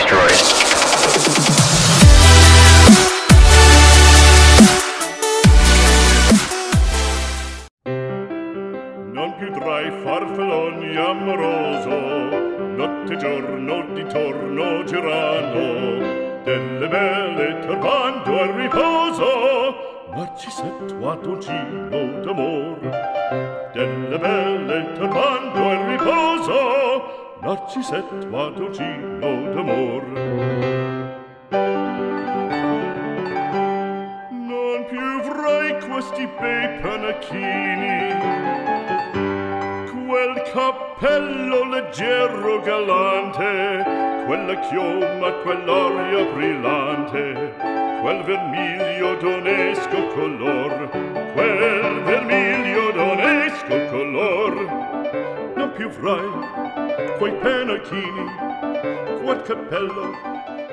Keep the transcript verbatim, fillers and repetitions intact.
destroyed. Non più tra i farfalloni amoroso, notte e giorno di torno girando, delle belle turbando al riposo, Narcisetto d'amor. Delle belle turbando al riposo, Narcisetto d'amor. Non più avrai questi bei panacchini, quel cappello leggero galante, quella chioma, quell'aria brillante, quel vermiglio d'onesco color, quel vermiglio d'onesco color. Non più avrai quei pennacchini, quel cappello